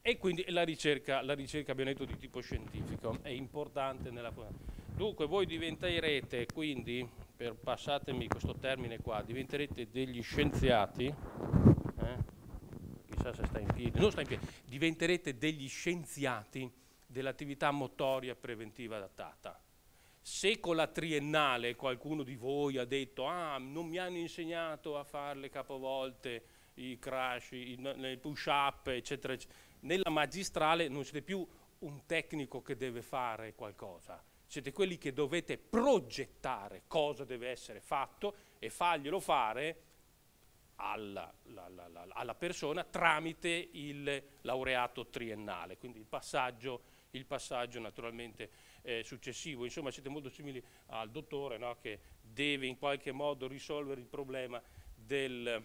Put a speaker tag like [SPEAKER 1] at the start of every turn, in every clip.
[SPEAKER 1] E quindi la ricerca abbiamo detto di tipo scientifico, è importante nella... Dunque voi diventerete quindi, passatemi questo termine qua, diventerete degli scienziati, chissà se sta in piedi, non sta in piedi, diventerete degli scienziati dell'attività motoria preventiva adattata. Se con la triennale qualcuno di voi ha detto non mi hanno insegnato a fare le capovolte, i crash, i push up, eccetera, eccetera, nella magistrale non siete più un tecnico che deve fare qualcosa, siete quelli che dovete progettare cosa deve essere fatto e farglielo fare alla persona tramite il laureato triennale, quindi il passaggio naturalmente successivo. Insomma siete molto simili al dottore, no? Che deve in qualche modo risolvere il problema del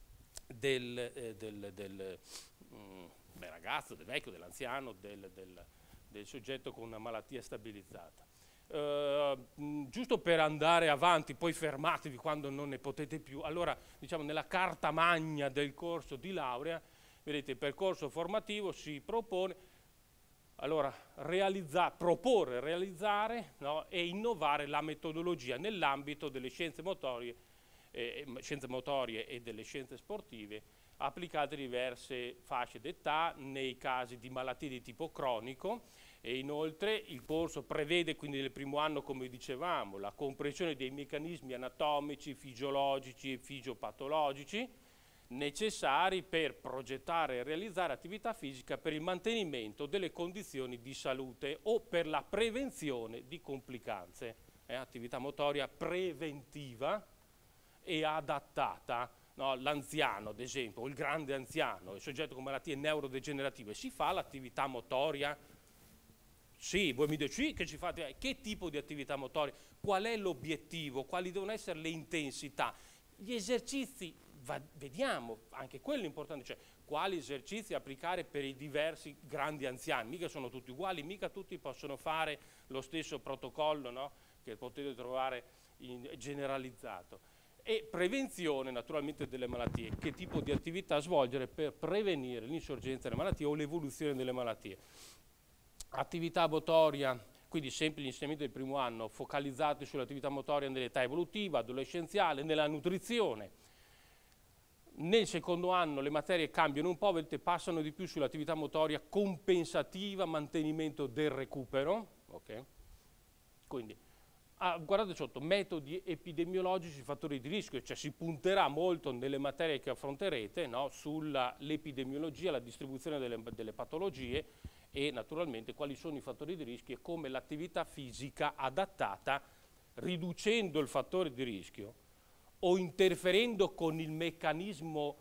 [SPEAKER 1] ragazzo, del vecchio, dell'anziano, del soggetto con una malattia stabilizzata. Giusto per andare avanti, poi fermatevi quando non ne potete più. Allora, diciamo, nella carta magna del corso di laurea, vedete, il percorso formativo si propone, allora, proporre, realizzare, no, e innovare la metodologia nell'ambito delle scienze motorie e delle scienze sportive applicate a diverse fasce d'età nei casi di malattie di tipo cronico. E inoltre il corso prevede quindi nel primo anno, come dicevamo, la comprensione dei meccanismi anatomici, fisiologici e fisiopatologici necessari per progettare e realizzare attività fisica per il mantenimento delle condizioni di salute o per la prevenzione di complicanze. Attività motoria preventiva e adattata. No, l'anziano, ad esempio, o il grande anziano, il soggetto con malattie neurodegenerative, si fa l'attività motoria? Sì, voi mi dite, sì, che ci fate? Che tipo di attività motoria? Qual è l'obiettivo? Quali devono essere le intensità? Gli esercizi, vediamo, anche quello è importante, cioè quali esercizi applicare per i diversi grandi anziani. Mica sono tutti uguali, mica tutti possono fare lo stesso protocollo, no? Che potete trovare generalizzato. E prevenzione naturalmente delle malattie, che tipo di attività svolgere per prevenire l'insorgenza delle malattie o l'evoluzione delle malattie. Attività motoria, quindi sempre gli insegnamenti del primo anno focalizzati sull'attività motoria nell'età evolutiva, adolescenziale, nella nutrizione. Nel secondo anno le materie cambiano un po', vedete, passano di più sull'attività motoria compensativa, mantenimento del recupero, ok? Quindi guardate sotto, metodi epidemiologici, fattori di rischio, cioè si punterà molto nelle materie che affronterete, no, sull'epidemiologia, la distribuzione delle patologie e naturalmente quali sono i fattori di rischio e come l'attività fisica adattata, riducendo il fattore di rischio o interferendo con il meccanismo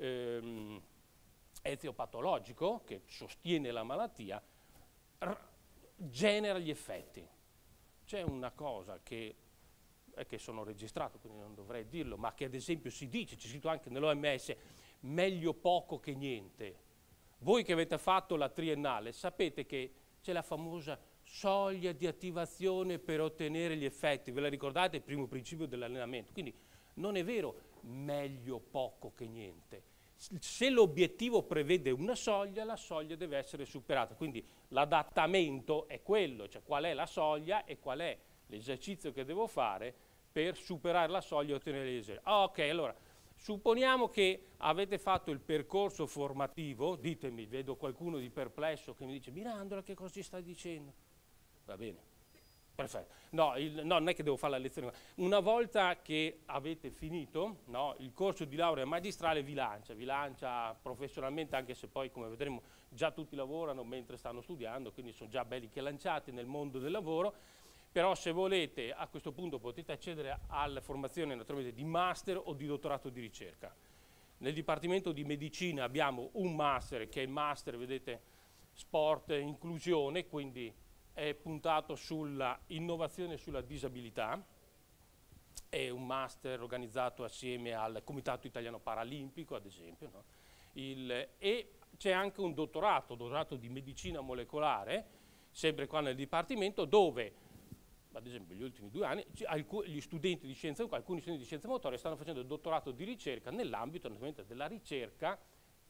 [SPEAKER 1] eziopatologico che sostiene la malattia, genera gli effetti. C'è una cosa che sono registrato, quindi non dovrei dirlo, ma che ad esempio si dice, c'è scritto anche nell'OMS, meglio poco che niente. Voi che avete fatto la triennale sapete che c'è la famosa soglia di attivazione per ottenere gli effetti, ve la ricordate? Il primo principio dell'allenamento. Quindi non è vero meglio poco che niente. Se l'obiettivo prevede una soglia, la soglia deve essere superata. Quindi l'adattamento è quello, cioè qual è la soglia e qual è l'esercizio che devo fare per superare la soglia e ottenere gli esercizi. Ok, allora, supponiamo che avete fatto il percorso formativo, ditemi, vedo qualcuno di perplesso che mi dice Mirandola che cosa ci stai dicendo? Va bene. Perfetto. No, non è che devo fare la lezione. Una volta che avete finito, no, il corso di laurea magistrale vi lancia professionalmente, anche se poi, come vedremo, già tutti lavorano mentre stanno studiando, quindi sono già belli che lanciati nel mondo del lavoro. Però se volete, a questo punto potete accedere alla formazione naturalmente di master o di dottorato di ricerca. Nel Dipartimento di Medicina abbiamo un master, che è il master, vedete, sport e inclusione, quindi è puntato sulla innovazione e sulla disabilità, è un master organizzato assieme al Comitato Italiano Paralimpico, ad esempio, no? E c'è anche un dottorato di medicina molecolare, sempre qua nel Dipartimento, dove, ad esempio, gli ultimi 2 anni, alcuni studenti di scienze motorie stanno facendo il dottorato di ricerca nell'ambito naturalmente della ricerca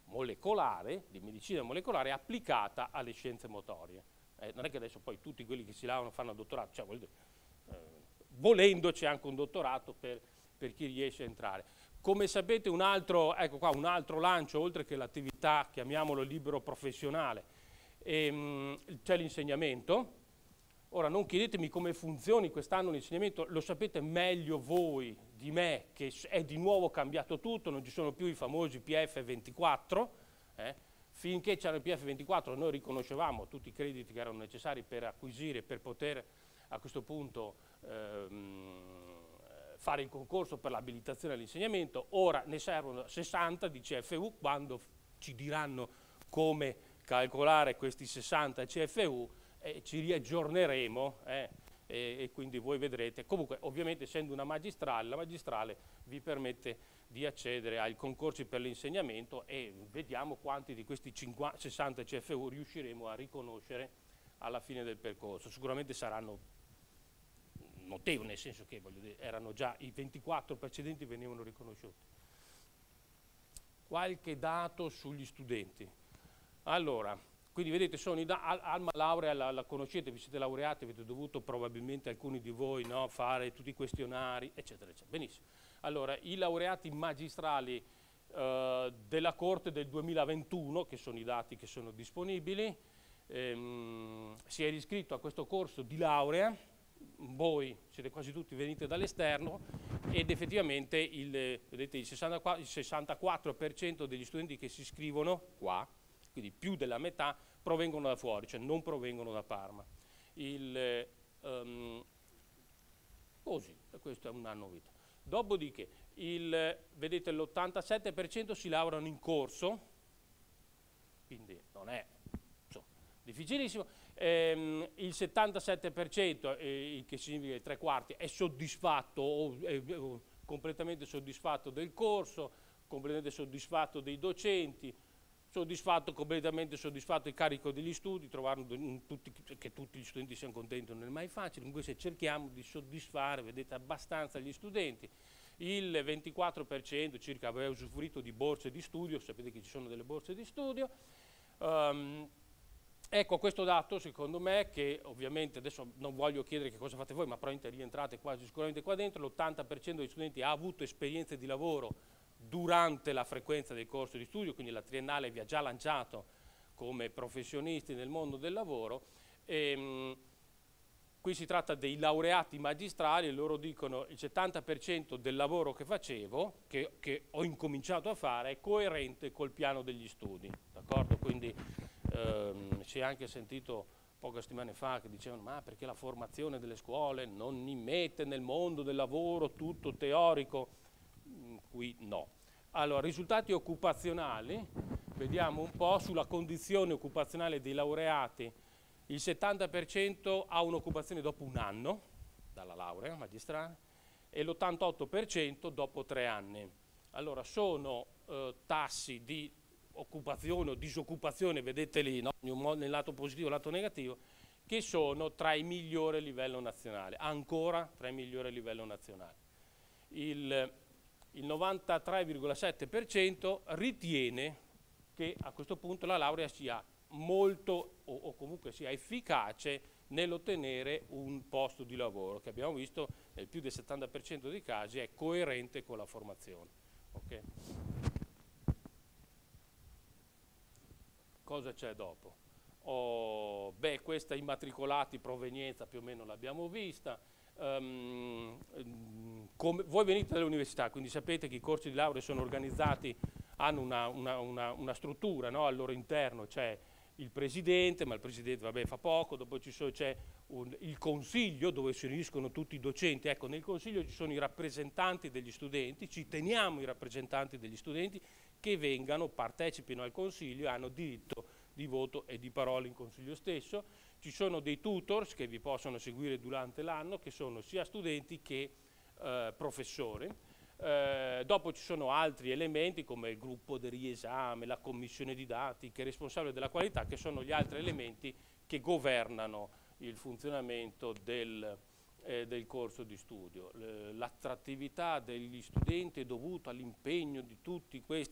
[SPEAKER 1] molecolare, di medicina molecolare applicata alle scienze motorie. Non è che adesso poi tutti quelli che si laureano fanno dottorato, cioè, volendo c'è anche un dottorato per chi riesce a entrare. Come sapete ecco qua, un altro lancio, oltre che l'attività, chiamiamolo libero professionale, c'è l'insegnamento. Ora non chiedetemi come funzioni quest'anno l'insegnamento, lo sapete meglio voi di me che è di nuovo cambiato tutto, non ci sono più i famosi PF24, finché c'era il PF24 noi riconoscevamo tutti i crediti che erano necessari per acquisire, per poter a questo punto fare il concorso per l'abilitazione all'insegnamento. Ora ne servono 60 di CFU, quando ci diranno come calcolare questi 60 CFU ci riaggiorneremo e quindi voi vedrete. Comunque ovviamente essendo una magistrale, la magistrale vi permette di accedere ai concorsi per l'insegnamento e vediamo quanti di questi 60 CFU riusciremo a riconoscere alla fine del percorso. Sicuramente saranno notevoli, nel senso che erano già i 24 precedenti venivano riconosciuti. Qualche dato sugli studenti. Allora, quindi vedete, sono Alma Laurea, la conoscete, vi siete laureati, avete dovuto probabilmente alcuni di voi fare tutti i questionari, eccetera, eccetera. Benissimo. Allora, i laureati magistrali della Corte del 2021, che sono i dati che sono disponibili, si è iscritto a questo corso di laurea, voi siete quasi tutti venite dall'esterno ed effettivamente vedete, il 64% degli studenti che si iscrivono qua, quindi più della metà, provengono da fuori, cioè non provengono da Parma. Così, questa è una novità. Dopodiché, vedete, l'87% si laureano in corso, quindi non è difficilissimo. Il 77%, il che significa che 3/4, è soddisfatto o completamente soddisfatto del corso, completamente soddisfatto dei docenti, completamente soddisfatto il carico degli studi. Trovare che tutti gli studenti siano contenti non è mai facile, comunque se cerchiamo di soddisfare, vedete, abbastanza gli studenti. Il 24% circa aveva usufruito di borse di studio, sapete che ci sono delle borse di studio. Ecco questo dato secondo me, che ovviamente adesso non voglio chiedere che cosa fate voi, ma probabilmente rientrate quasi sicuramente qua dentro, l'80% degli studenti ha avuto esperienze di lavoro durante la frequenza del corso di studio, quindi la triennale vi ha già lanciato come professionisti nel mondo del lavoro. Qui si tratta dei laureati magistrali e loro dicono il 70% del lavoro che facevo, che ho incominciato a fare, è coerente col piano degli studi, d'accordo? Quindi si è anche sentito poche settimane fa che dicevano ma perché la formazione delle scuole non immette nel mondo del lavoro tutto teorico? Qui no. Allora, risultati occupazionali, vediamo un po' sulla condizione occupazionale dei laureati. Il 70% ha un'occupazione dopo un anno dalla laurea magistrale e l'88% dopo 3 anni. Allora, sono tassi di occupazione o disoccupazione, vedete lì, no? Nel lato positivo e nel lato negativo, che sono tra i migliori a livello nazionale, ancora tra i migliori a livello nazionale. Il 93,7% ritiene che a questo punto la laurea sia molto o comunque sia efficace nell'ottenere un posto di lavoro, che abbiamo visto nel più del 70% dei casi è coerente con la formazione. Okay? Cosa c'è dopo? Questa immatricolati, provenienza più o meno l'abbiamo vista. Voi venite dall'università, quindi sapete che i corsi di laurea sono organizzati, hanno una struttura, no? Al loro interno c'è il presidente, ma il presidente fa poco, dopo c'è il consiglio dove si riuniscono tutti i docenti. Ecco, nel consiglio ci sono i rappresentanti degli studenti, ci teniamo i rappresentanti degli studenti che vengano, partecipino al consiglio e hanno diritto di voto e di parola in consiglio stesso. Ci sono dei tutors che vi possono seguire durante l'anno, che sono sia studenti che professori. Dopo ci sono altri elementi come il gruppo del riesame, la commissione didattica, il responsabile della qualità, che sono gli altri elementi che governano il funzionamento del corso di studio. L'attrattività degli studenti è dovuta all'impegno di tutti questi,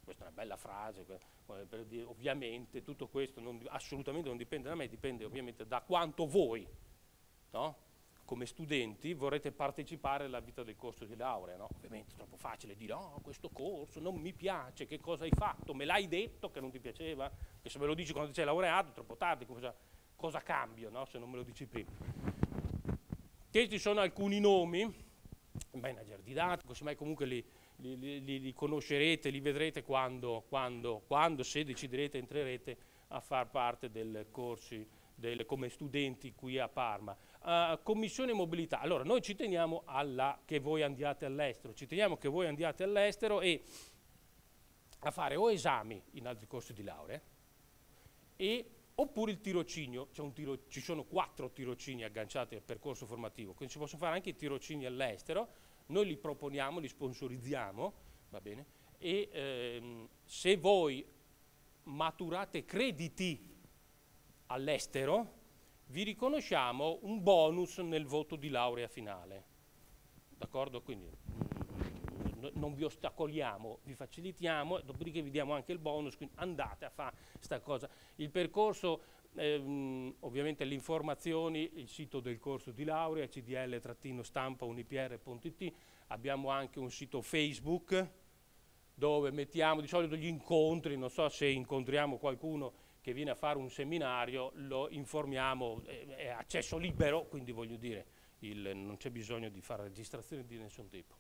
[SPEAKER 1] questa è una bella frase, per dire, ovviamente tutto questo assolutamente non dipende da me, dipende ovviamente da quanto voi, no? Come studenti vorrete partecipare alla vita del corso di laurea, no? Ovviamente è troppo facile dire no, questo corso non mi piace, che cosa hai fatto? Me l'hai detto che non ti piaceva? Che se me lo dici quando ti sei laureato è troppo tardi, cosa cambio, no? Se non me lo dici prima. Questi sono alcuni nomi, manager didattico, semmai comunque li conoscerete, li vedrete quando, se deciderete, entrerete a far parte del corsi come studenti qui a Parma. Commissione mobilità, allora noi ci teniamo che voi andiate all'estero, e a fare o esami in altri corsi di laurea oppure il tirocinio, ci sono 4 tirocini agganciati al percorso formativo, quindi si possono fare anche i tirocini all'estero, noi li proponiamo, li sponsorizziamo, va bene? E se voi maturate crediti all'estero, vi riconosciamo un bonus nel voto di laurea finale, d'accordo? Quindi non vi ostacoliamo, vi facilitiamo, dopodiché vi diamo anche il bonus, quindi andate a fare questa cosa. Il percorso, ovviamente le informazioni, il sito del corso di laurea, cdl-stampa-unipr.it, abbiamo anche un sito Facebook dove mettiamo di solito gli incontri, non so se incontriamo qualcuno che viene a fare un seminario, lo informiamo, è accesso libero, quindi voglio dire, non c'è bisogno di fare registrazioni di nessun tipo.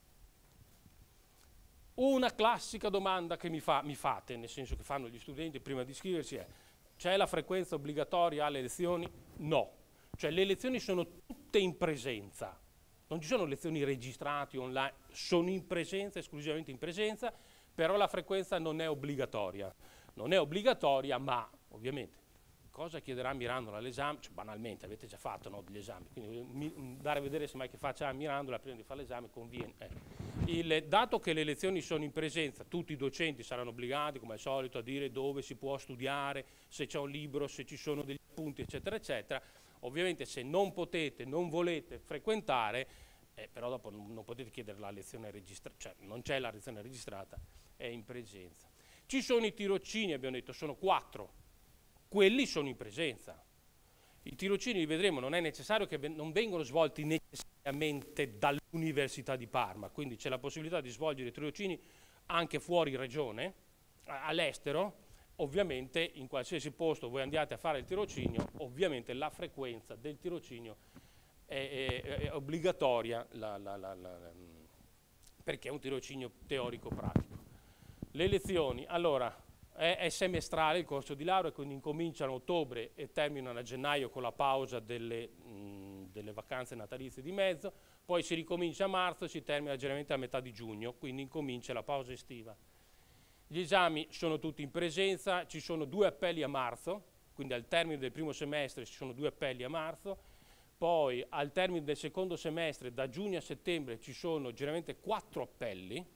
[SPEAKER 1] Una classica domanda che mi fate, nel senso che fanno gli studenti prima di iscriversi è: c'è la frequenza obbligatoria alle lezioni? No, cioè le lezioni sono tutte in presenza, non ci sono lezioni registrate online, sono in presenza, esclusivamente in presenza, però la frequenza non è obbligatoria. Non è obbligatoria, ma ovviamente cosa chiederà Mirandola all'esame? Cioè, banalmente, avete già fatto, no, degli esami, quindi andare a vedere semmai che faccia Mirandola prima di fare l'esame conviene. Dato che le lezioni sono in presenza, tutti i docenti saranno obbligati, come al solito, a dire dove si può studiare, se c'è un libro, se ci sono degli appunti, eccetera, eccetera. Ovviamente se non potete, non volete frequentare, però dopo non potete chiedere la lezione registrata, cioè non c'è la lezione registrata, è in presenza. Ci sono i tirocini, abbiamo detto, sono 4, quelli sono in presenza. I tirocini li vedremo, non è necessario che non vengono svolti necessariamente dall'Università di Parma, quindi c'è la possibilità di svolgere i tirocini anche fuori regione, all'estero, ovviamente in qualsiasi posto voi andiate a fare il tirocinio, ovviamente la frequenza del tirocinio è obbligatoria perché è un tirocinio teorico-pratico. Le lezioni, allora, è semestrale il corso di laurea, quindi incominciano a ottobre e terminano a gennaio con la pausa delle vacanze natalizie di mezzo, poi si ricomincia a marzo e si termina generalmente a metà di giugno, quindi incomincia la pausa estiva. Gli esami sono tutti in presenza, ci sono 2 appelli a marzo, quindi al termine del primo semestre ci sono 2 appelli a marzo, poi al termine del secondo semestre, da giugno a settembre, ci sono generalmente 4 appelli,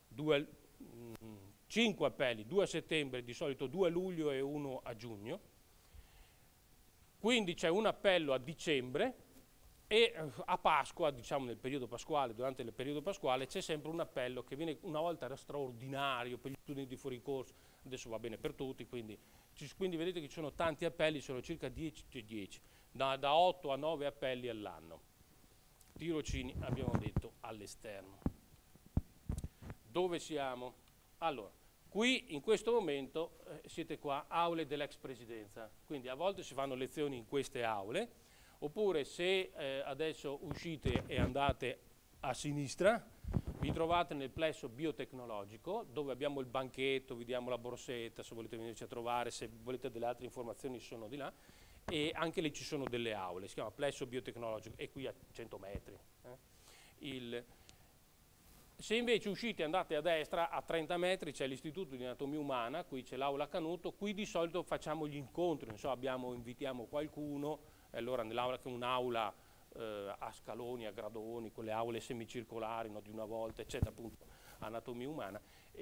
[SPEAKER 1] 5 appelli, 2 a settembre, di solito 2 a luglio e 1 a giugno, quindi c'è un appello a dicembre e a Pasqua, diciamo nel periodo pasquale, durante il periodo pasquale, c'è sempre un appello che viene, una volta era straordinario per gli studenti fuori corso, adesso va bene per tutti, quindi vedete che ci sono tanti appelli, sono circa 10, da 8 a 9 appelli all'anno. Tirocini, abbiamo detto, all'esterno. Dove siamo? Allora, qui in questo momento siete qua, aule dell'ex presidenza, quindi a volte si fanno lezioni in queste aule, oppure se adesso uscite e andate a sinistra, vi trovate nel plesso biotecnologico, dove abbiamo il banchetto, vi diamo la borsetta, se volete venirci a trovare, se volete delle altre informazioni sono di là, e anche lì ci sono delle aule, si chiama plesso biotecnologico, è qui a 100 metri. Se invece uscite e andate a destra, a 30 metri c'è l'Istituto di Anatomia Umana, qui c'è l'aula Canuto, qui di solito facciamo gli incontri, non so, invitiamo qualcuno, allora nell'aula che è un'aula a scaloni, a gradoni, quelle aule semicircolari, no, di una volta, eccetera, appunto, Anatomia Umana,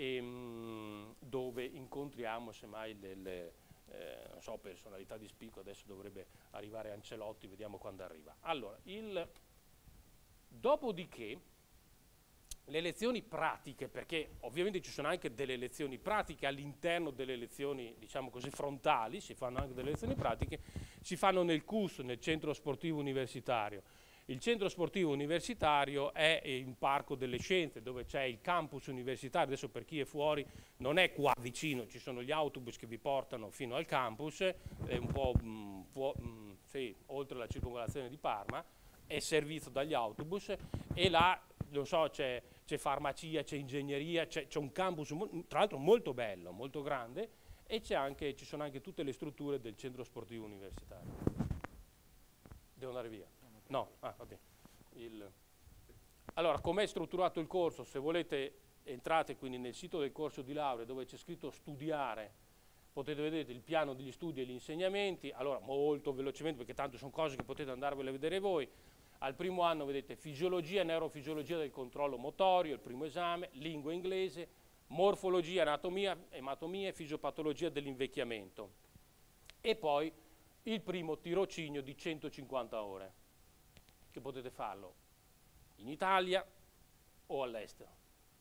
[SPEAKER 1] dove incontriamo semmai non so, personalità di spicco, adesso dovrebbe arrivare Ancelotti, vediamo quando arriva. Allora, dopodiché, Le lezioni pratiche, perché ovviamente ci sono anche delle lezioni pratiche all'interno delle lezioni, diciamo così, frontali, si fanno anche delle lezioni pratiche, si fanno nel CUS, nel centro sportivo universitario. Il centro sportivo universitario è in Parco delle Scienze, dove c'è il campus universitario. Adesso per chi è fuori non è qua vicino, ci sono gli autobus che vi portano fino al campus, è un po' sì, oltre la circonvallazione di Parma, è servito dagli autobus e là, non so, c'è farmacia, c'è ingegneria, c'è un campus tra l'altro molto bello, molto grande, e ci sono anche tutte le strutture del centro sportivo universitario. Devo andare via? No? Ah, va bene. Allora, com'è strutturato il corso? Se volete entrate quindi nel sito del corso di laurea dove c'è scritto studiare, potete vedere il piano degli studi e gli insegnamenti. Allora, molto velocemente, perché tanto sono cose che potete andarvele a vedere voi. Al primo anno vedete fisiologia e neurofisiologia del controllo motorio, il primo esame, lingua inglese, morfologia, anatomia, ematomia e fisiopatologia dell'invecchiamento. E poi il primo tirocinio di 150 ore, che potete farlo in Italia o all'estero.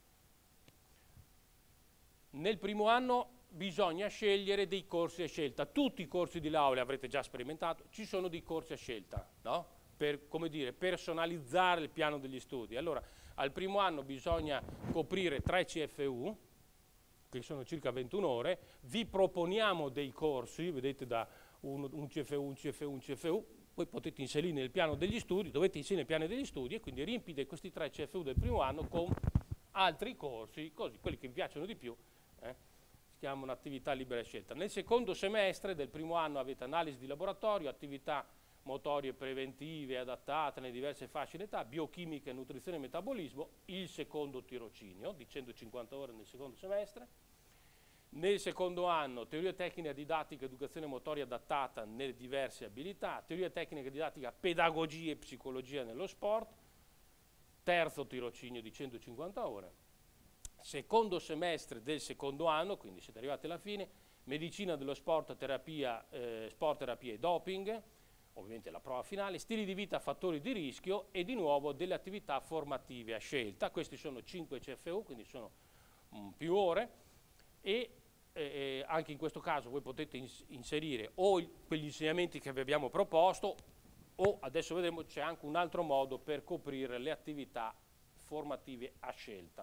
[SPEAKER 1] Nel primo anno bisogna scegliere dei corsi a scelta. Tutti i corsi di laurea avrete già sperimentato, ci sono dei corsi a scelta, no? Per, come dire, personalizzare il piano degli studi. Allora, al primo anno bisogna coprire 3 CFU, che sono circa 21 ore, vi proponiamo dei corsi, vedete da un CFU, un CFU, un CFU, poi potete inserire nel piano degli studi, dovete inserire nel piano degli studi e quindi riempite questi 3 CFU del primo anno con altri corsi, così, quelli che vi piacciono di più, si chiamano attività libera scelta. Nel secondo semestre del primo anno avete analisi di laboratorio, attività motorie preventive adattate nelle diverse fasce d'età, biochimica, nutrizione e metabolismo, il secondo tirocinio di 150 ore nel secondo semestre. Nel secondo anno teoria tecnica didattica educazione motoria adattata nelle diverse abilità, teoria tecnica didattica pedagogia e psicologia nello sport, terzo tirocinio di 150 ore. Secondo semestre del secondo anno, quindi siete arrivati alla fine, medicina dello sport, terapia e doping, ovviamente la prova finale, stili di vita, fattori di rischio e di nuovo delle attività formative a scelta. Questi sono 5 CFU, quindi sono più ore e anche in questo caso voi potete inserire o quegli insegnamenti che vi abbiamo proposto o, adesso vedremo, c'è anche un altro modo per coprire le attività formative a scelta.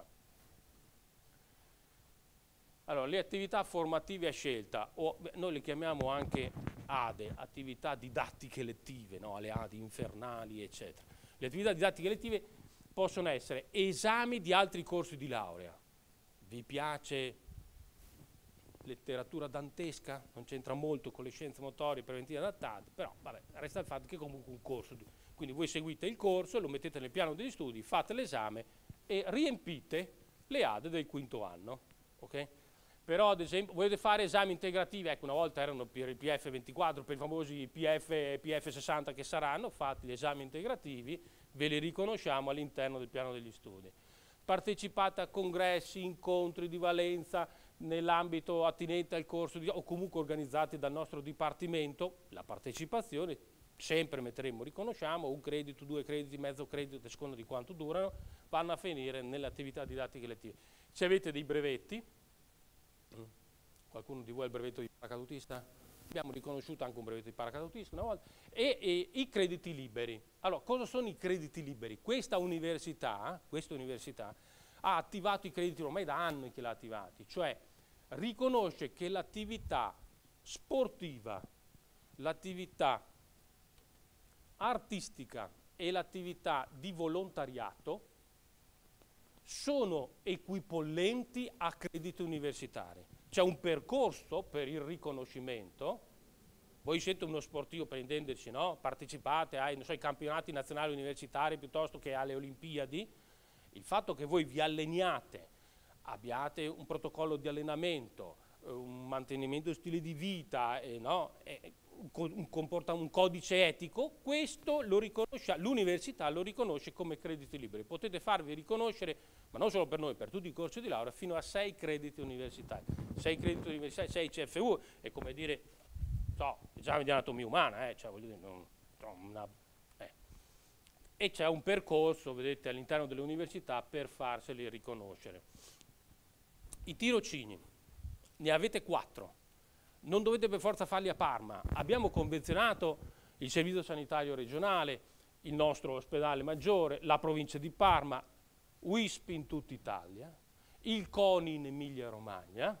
[SPEAKER 1] Allora, le attività formative a scelta, o noi le chiamiamo anche ADE, attività didattiche lettive, no? Le ADE infernali, eccetera. Le attività didattiche lettive possono essere esami di altri corsi di laurea. Vi piace letteratura dantesca? Non c'entra molto con le scienze motorie preventive adattate, però vabbè, resta il fatto che è comunque un corso. Quindi voi seguite il corso, lo mettete nel piano degli studi, fate l'esame e riempite le ADE del quinto anno, ok? Però ad esempio volete fare esami integrativi, ecco una volta erano per il PF24, per i famosi PF60 che saranno, fate gli esami integrativi, ve li riconosciamo all'interno del piano degli studi. Partecipate a congressi, incontri di valenza nell'ambito attinente al corso o comunque organizzati dal nostro dipartimento, la partecipazione, sempre metteremo riconosciamo, 1 credito, 2 crediti, mezzo credito, a seconda di quanto durano, vanno a finire nelle attività didattiche lettive. Se avete dei brevetti, qualcuno di voi ha il brevetto di paracadutista? Abbiamo riconosciuto anche un brevetto di paracadutista una volta. E i crediti liberi. Allora, cosa sono i crediti liberi? Questa università ha attivato i crediti ormai da anni che l'ha attivati, cioè riconosce che l'attività sportiva, l'attività artistica e l'attività di volontariato sono equipollenti a crediti universitari. C'è un percorso per il riconoscimento, voi siete uno sportivo per intenderci, no? Partecipate ai campionati nazionali universitari piuttosto che alle Olimpiadi, il fatto che voi vi alleniate, abbiate un protocollo di allenamento, un mantenimento di stile di vita, un codice etico, questo lo riconosce, l'università lo riconosce come crediti liberi. Potete farvi riconoscere, ma non solo per noi, per tutti i corsi di laurea, fino a 6 crediti universitari. 6 crediti universitari, 6 CFU, è come dire, esame di anatomia umana, cioè voglio dire, e c'è un percorso, vedete, all'interno delle università per farseli riconoscere. I tirocini, ne avete 4, non dovete per forza farli a Parma, abbiamo convenzionato il servizio sanitario regionale, il nostro ospedale maggiore, la provincia di Parma, WISP in tutta Italia, il CONI in Emilia-Romagna,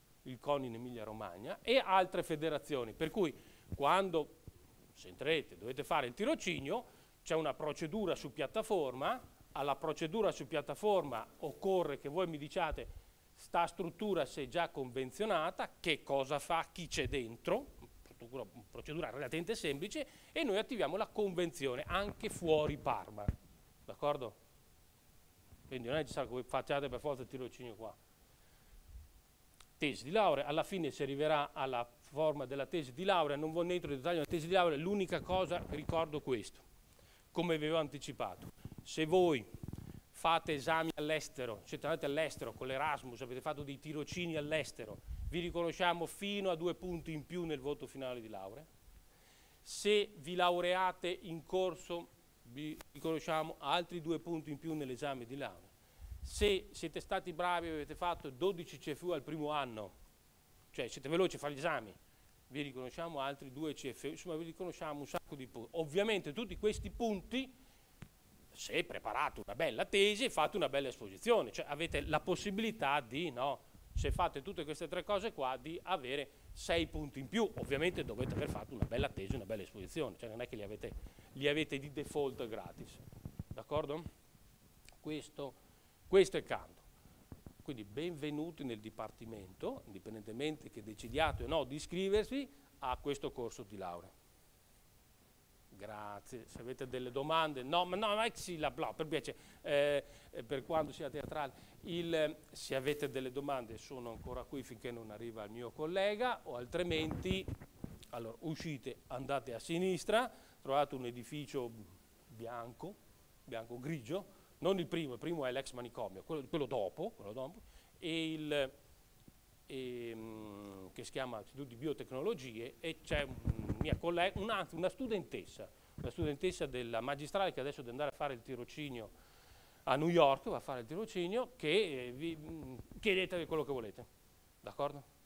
[SPEAKER 1] e altre federazioni, per cui quando se entrerete dovete fare il tirocinio, c'è una procedura su piattaforma, alla procedura su piattaforma occorre che voi mi diciate sta struttura se è già convenzionata, che cosa fa, chi c'è dentro, procedura relativamente semplice, e noi attiviamo la convenzione anche fuori Parma, d'accordo? Quindi non è necessario che voi facciate per forza il tirocinio qua. Tesi di laurea, alla fine si arriverà alla forma della tesi di laurea, non entro nel dettaglio della tesi di laurea, l'unica cosa ricordo questo, come vi avevo anticipato, se voi fate esami all'estero, siete andati all'estero con l'Erasmus, avete fatto dei tirocini all'estero, vi riconosciamo fino a 2 punti in più nel voto finale di laurea. Se vi laureate in corso, vi riconosciamo altri 2 punti in più nell'esame di laurea. Se siete stati bravi e avete fatto 12 CFU al primo anno, cioè siete veloci a fare gli esami, vi riconosciamo altri 2 CFU, insomma vi riconosciamo un sacco di punti. Ovviamente tutti questi punti, se preparate una bella tesi e fate una bella esposizione, cioè avete la possibilità di, no, se fate tutte queste 3 cose qua, di avere 6 punti in più. Ovviamente dovete aver fatto una bella tesi, una bella esposizione, cioè non è che li avete di default gratis, d'accordo? Questo è Canto. Quindi benvenuti nel Dipartimento, indipendentemente che decidiate o no di iscriversi a questo corso di laurea. Grazie, se avete delle domande, no, per piacere, per quanto sia teatrale, se avete delle domande sono ancora qui finché non arriva il mio collega, o altrimenti, allora, uscite, andate a sinistra, trovate un edificio bianco-grigio, non il primo è l'ex manicomio, quello dopo, che si chiama Istituto di Biotecnologie, e c'è mia collega, una studentessa della magistrale che adesso deve andare a fare il tirocinio a New York, va a fare il tirocinio, che vi chiedete quello che volete, d'accordo?